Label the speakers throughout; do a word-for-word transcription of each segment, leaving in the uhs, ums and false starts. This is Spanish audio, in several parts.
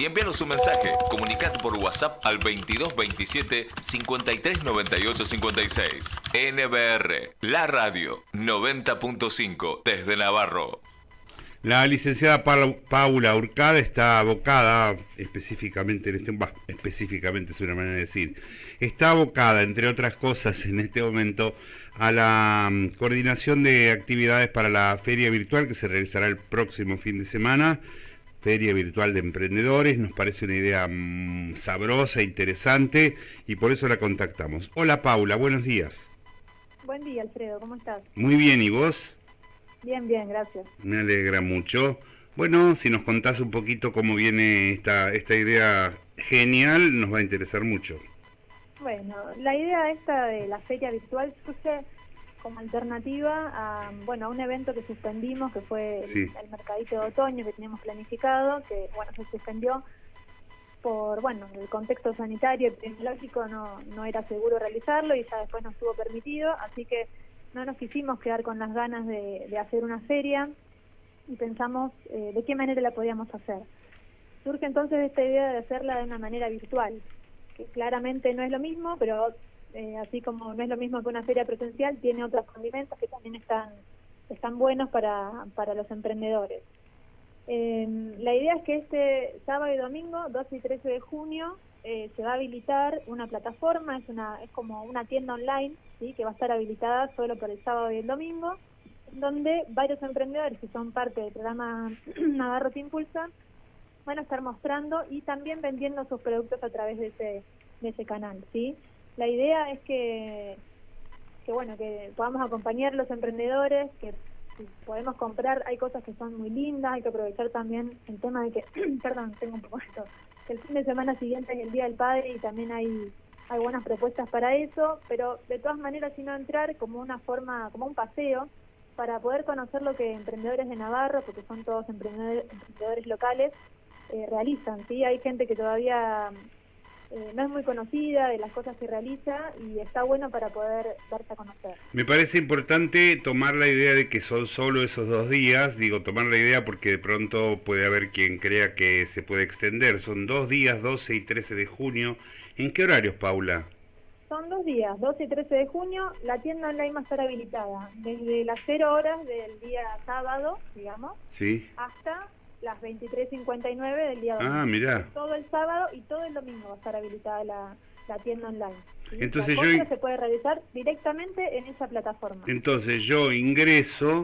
Speaker 1: y envíanos un mensaje. Comunicate por WhatsApp al veintidós veintisiete cincuenta y tres noventa y ocho cincuenta y seis. N B R, la radio noventa punto cinco desde Navarro.
Speaker 2: La licenciada Pa- Paula Urcada está abocada específicamente en este, bah, específicamente es una manera de decir, está abocada, entre otras cosas, en este momento a la um, coordinación de actividades para la feria virtual que se realizará el próximo fin de semana, Feria Virtual de Emprendedores. Nos parece una idea um, sabrosa, interesante, y por eso la contactamos. Hola Paula, buenos días.
Speaker 3: Buen día, Alfredo, ¿cómo estás?
Speaker 2: Muy bien, ¿y vos?
Speaker 3: Bien, bien, gracias.
Speaker 2: Me alegra mucho. Bueno, si nos contás un poquito cómo viene esta, esta idea genial, nos va a interesar mucho.
Speaker 3: Bueno, la idea esta de la feria virtual surge como alternativa a, bueno, a un evento que suspendimos, que fue el,
Speaker 2: Sí.
Speaker 3: el mercadito de otoño que teníamos planificado, que bueno, se suspendió por, bueno, el contexto sanitario y epidemiológico no, no era seguro realizarlo y ya después no estuvo permitido, así que no nos quisimos quedar con las ganas de, de hacer una feria y pensamos eh, de qué manera la podíamos hacer. Surge entonces esta idea de hacerla de una manera virtual, que claramente no es lo mismo, pero eh, así como no es lo mismo que una feria presencial, tiene otros condimentos que también están, están buenos para, para los emprendedores. Eh, la idea es que este sábado y domingo, doce y trece de junio, eh, se va a habilitar una plataforma, es una es como una tienda online, ¿sí?, que va a estar habilitada solo por el sábado y el domingo, donde varios emprendedores que son parte del programa Navarro Te Impulsa van a estar mostrando y también vendiendo sus productos a través de ese, de ese canal, ¿sí? La idea es que, que bueno, que podamos acompañar a los emprendedores, que si podemos comprar, hay cosas que son muy lindas, hay que aprovechar también el tema de que, perdón, tengo un poco esto, que el fin de semana siguiente es el Día del Padre y también hay, hay buenas propuestas para eso, pero de todas maneras sino entrar como una forma, como un paseo, para poder conocer lo que emprendedores de Navarro, porque son todos emprendedores, emprendedores locales, eh, realizan, ¿sí? Hay gente que todavía eh, no es muy conocida de las cosas que realiza y está bueno para poder darse a conocer.
Speaker 2: Me parece importante tomar la idea de que son solo esos dos días, digo, tomar la idea porque de pronto puede haber quien crea que se puede extender. Son dos días, doce y trece de junio. ¿En qué horarios, Paula?
Speaker 3: Son dos días, doce y trece de junio, la tienda online va a estar habilitada desde las cero horas del día sábado, digamos,
Speaker 2: Sí.
Speaker 3: hasta las veintitrés cincuenta y nueve del día domingo.
Speaker 2: Ah, mirá.
Speaker 3: Todo el sábado y todo el domingo va a estar habilitada la, la tienda online, ¿sí?
Speaker 2: Entonces
Speaker 3: la
Speaker 2: yo
Speaker 3: compra
Speaker 2: in-
Speaker 3: se puede realizar directamente en esa plataforma.
Speaker 2: Entonces yo ingreso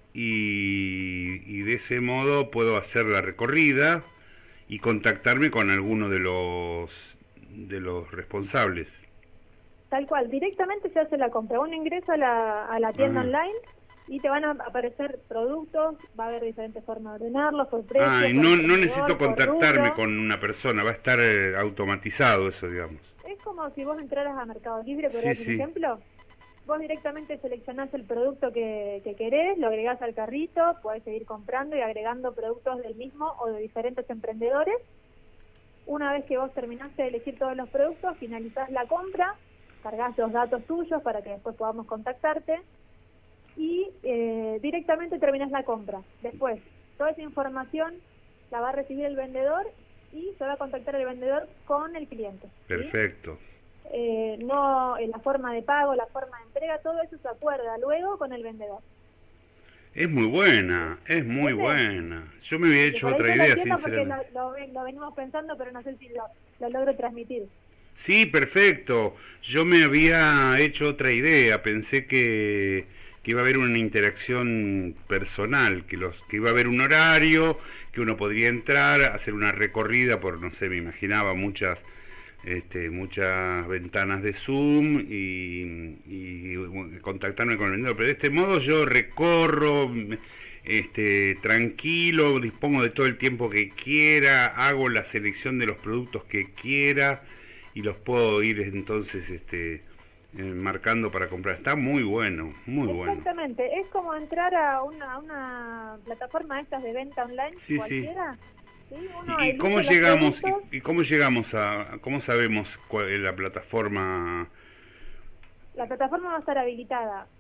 Speaker 2: y, y de ese modo puedo hacer la recorrida y contactarme con alguno de los de los responsables.
Speaker 3: Tal cual, directamente se hace la compra. Uno ingresa a la, a la tienda
Speaker 2: Ah.
Speaker 3: online y te van a aparecer productos, va a haber diferentes formas de ordenarlos, por precio,
Speaker 2: Ah, y
Speaker 3: por
Speaker 2: no, no
Speaker 3: emprendedor,
Speaker 2: necesito
Speaker 3: por
Speaker 2: contactarme
Speaker 3: rubro.
Speaker 2: con una persona, va a estar eh, automatizado eso, digamos.
Speaker 3: Es como si vos entraras a Mercado Libre, por
Speaker 2: Sí,
Speaker 3: ejemplo,
Speaker 2: sí.
Speaker 3: ejemplo. Vos directamente seleccionás el producto que, que querés, lo agregás al carrito, podés seguir comprando y agregando productos del mismo o de diferentes emprendedores. Una vez que vos terminaste de elegir todos los productos, finalizás la compra, cargás los datos tuyos para que después podamos contactarte y eh, directamente terminás la compra. Después, toda esa información la va a recibir el vendedor y se va a contactar el vendedor con el cliente, ¿sí?
Speaker 2: Perfecto.
Speaker 3: Eh, no, eh, la forma de pago, la forma de entrega, todo eso se acuerda luego con el vendedor.
Speaker 2: Es muy buena, es muy
Speaker 3: ¿Viste?
Speaker 2: buena. Yo me había hecho
Speaker 3: Por ahí
Speaker 2: otra
Speaker 3: no lo
Speaker 2: idea,
Speaker 3: entiendo porque
Speaker 2: sinceramente.
Speaker 3: lo, lo, lo venimos pensando, pero no sé si lo, lo logro transmitir.
Speaker 2: Sí, perfecto. Yo me había hecho otra idea. Pensé que, que iba a haber una interacción personal, que los que iba a haber un horario, que uno podría entrar, hacer una recorrida por, no sé, me imaginaba muchas, este, muchas ventanas de Zoom y, y contactarme con el vendedor. Pero de este modo yo recorro, este, tranquilo, dispongo de todo el tiempo que quiera, hago la selección de los productos que quiera y los puedo ir entonces este eh, marcando para comprar. Está muy bueno, muy bueno.
Speaker 3: Exactamente, es como entrar a una, a una plataforma de estas de venta online,
Speaker 2: Sí, sí.
Speaker 3: cualquiera. ¿Sí? Uno
Speaker 2: ¿Y, y
Speaker 3: elige
Speaker 2: cómo
Speaker 3: los
Speaker 2: llegamos
Speaker 3: productos.
Speaker 2: y, y cómo llegamos a cómo sabemos cuál es la plataforma?
Speaker 3: La plataforma va a estar habilitada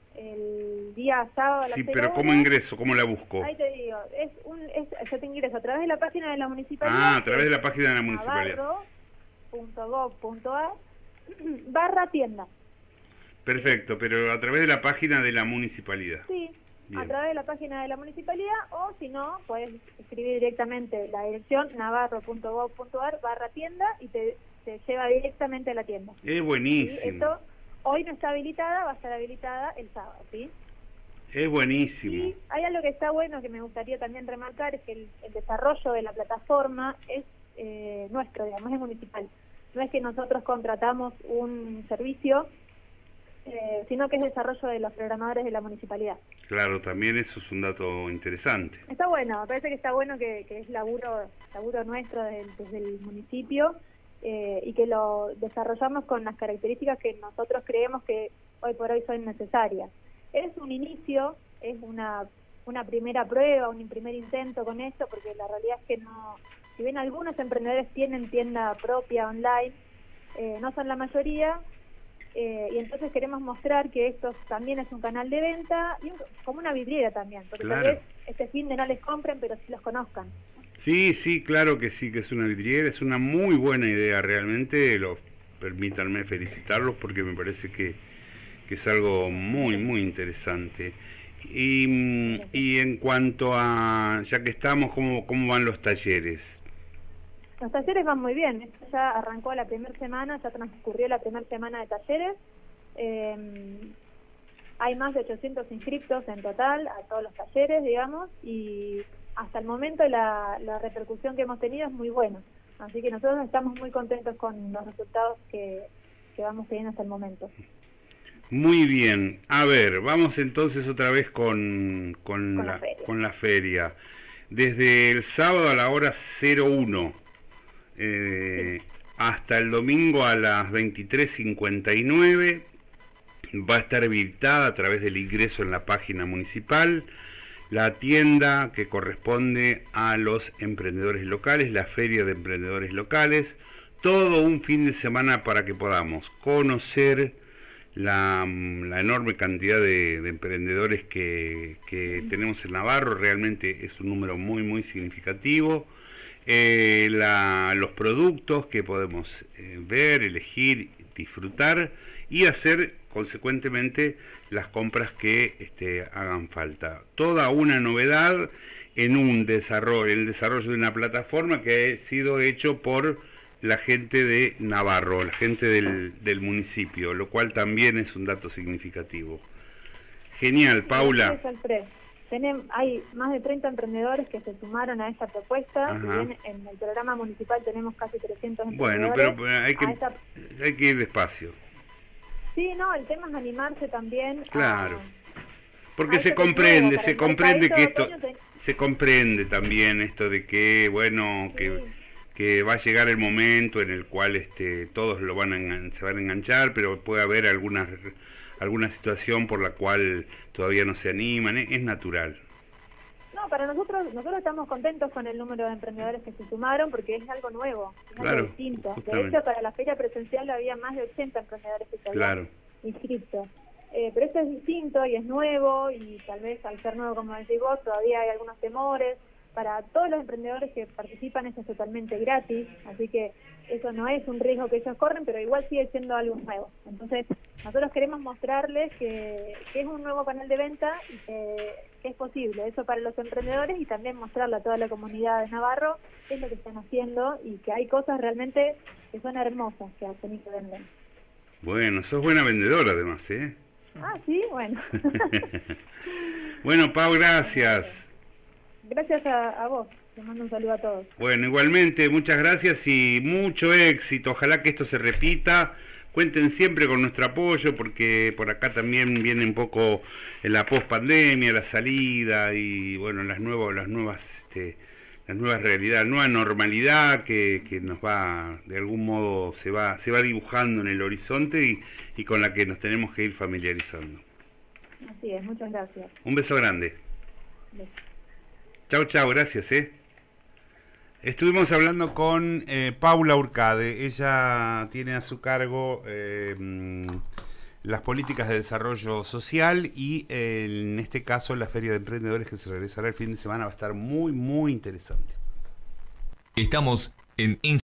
Speaker 3: el día sábado a las
Speaker 2: Sí,
Speaker 3: seis
Speaker 2: pero
Speaker 3: horas.
Speaker 2: ¿cómo ingreso? ¿Cómo la busco?
Speaker 3: Ahí te digo, es un, es, yo te ingreso a través de la página de la municipalidad.
Speaker 2: Ah, a través de la página de la municipalidad.
Speaker 3: navarro punto gov punto ar barra tienda.
Speaker 2: Perfecto, pero a través de la página de la municipalidad.
Speaker 3: Sí,
Speaker 2: Bien.
Speaker 3: a través de la página de la municipalidad, o si no, puedes escribir directamente la dirección navarro punto gov punto ar barra tienda y te, te lleva directamente a la tienda.
Speaker 2: Es
Speaker 3: ¿Sí?
Speaker 2: buenísimo.
Speaker 3: Esto hoy no está habilitada, va a estar habilitada el sábado, ¿sí?
Speaker 2: Es buenísimo.
Speaker 3: Y hay algo que está bueno que me gustaría también remarcar, es que el, el desarrollo de la plataforma es eh, nuestro, digamos, es municipal. No es que nosotros contratamos un servicio, eh, sino que es desarrollo de los programadores de la municipalidad.
Speaker 2: Claro, también eso es un dato interesante.
Speaker 3: Está bueno, me parece que está bueno que, que es laburo, laburo nuestro desde, desde el municipio eh, y que lo desarrollamos con las características que nosotros creemos que hoy por hoy son necesarias. Es un inicio, es una, una primera prueba, un primer intento con esto, porque la realidad es que no, si bien algunos emprendedores tienen tienda propia online, eh, no son la mayoría, eh, y entonces queremos mostrar que esto también es un canal de venta, y un, como una vidriera también, porque
Speaker 2: Claro.
Speaker 3: tal vez este fin de no les compren, pero sí los conozcan.
Speaker 2: Sí, sí, claro que sí, que es una vidriera, es una muy buena idea realmente, los, permítanme felicitarlos porque me parece que, que es algo muy, muy interesante. Y, y en cuanto a, ya que estamos, ¿cómo, cómo van los talleres?
Speaker 3: Los talleres van muy bien, esto ya arrancó la primera semana, ya transcurrió la primera semana de talleres, eh, hay más de ochocientos inscriptos en total a todos los talleres, digamos, y hasta el momento la, la repercusión que hemos tenido es muy buena, así que nosotros estamos muy contentos con los resultados que, que vamos teniendo hasta el momento.
Speaker 2: Muy bien, a ver, vamos entonces otra vez con, con,
Speaker 3: Con
Speaker 2: la,
Speaker 3: la feria.
Speaker 2: con la feria. Desde el sábado a la hora cero uno eh, hasta el domingo a las veintitrés cincuenta y nueve va a estar habilitada a través del ingreso en la página municipal la tienda que corresponde a los emprendedores locales, la feria de emprendedores locales, todo un fin de semana para que podamos conocer La, la enorme cantidad de, de emprendedores que, que tenemos en Navarro. Realmente es un número muy muy significativo, eh, la, los productos que podemos eh, ver, elegir, disfrutar y hacer consecuentemente las compras que este, hagan falta. Toda una novedad en un desarrollo, en el desarrollo de una plataforma que ha sido hecho por la gente de Navarro, la gente del, del municipio, lo cual también es un dato significativo. Genial, Paula.
Speaker 3: Tenemos, hay más de treinta emprendedores que se sumaron a esta propuesta. Si bien en el programa municipal tenemos casi trescientos emprendedores.
Speaker 2: Bueno, pero hay que,
Speaker 3: esta...
Speaker 2: hay que ir despacio.
Speaker 3: Sí, no, el tema es animarse también.
Speaker 2: Claro.
Speaker 3: A...
Speaker 2: Porque
Speaker 3: a
Speaker 2: se comprende, se comprende que esto, se comprende también esto de que, bueno, que... Sí. que va a llegar el momento en el cual este, todos lo van a, se van a enganchar, pero puede haber alguna, alguna situación por la cual todavía no se animan, es, es natural.
Speaker 3: No, para nosotros, nosotros estamos contentos con el número de emprendedores que se sumaron porque es algo nuevo, es
Speaker 2: claro,
Speaker 3: algo distinto.
Speaker 2: Justamente.
Speaker 3: De hecho, para la feria presencial había más de ochenta emprendedores que se habían
Speaker 2: claro.
Speaker 3: inscrito. Eh, pero esto es distinto y es nuevo y tal vez al ser nuevo, como decís vos, todavía hay algunos temores. Para todos los emprendedores que participan eso es totalmente gratis, así que eso no es un riesgo que ellos corren, pero igual sigue siendo algo nuevo. Entonces, nosotros queremos mostrarles que, que es un nuevo canal de venta y que, que es posible, eso para los emprendedores, y también mostrarle a toda la comunidad de Navarro qué es lo que están haciendo y que hay cosas realmente que son hermosas que hacen y que venden.
Speaker 2: Bueno, sos buena vendedora además, ¿eh?
Speaker 3: Ah, sí, bueno.
Speaker 2: Bueno, Pau, gracias.
Speaker 3: Gracias a, a vos, te mando un saludo a todos.
Speaker 2: Bueno, igualmente, muchas gracias y mucho éxito. Ojalá que esto se repita. Cuenten siempre con nuestro apoyo porque por acá también viene un poco en la post-pandemia, la salida y bueno, las nuevas, las nuevas, este, las nuevas realidades, nueva normalidad que, que nos va, de algún modo, se va, se va dibujando en el horizonte y, y con la que nos tenemos que ir familiarizando.
Speaker 3: Así es, muchas gracias.
Speaker 2: Un beso grande.
Speaker 3: Beso.
Speaker 2: Chau, chau, gracias, ¿eh? Estuvimos hablando con eh, Paula Urcade. Ella tiene a su cargo eh, las políticas de desarrollo social y eh, en este caso la Feria de Emprendedores que se realizará el fin de semana va a estar muy, muy interesante.
Speaker 1: Estamos en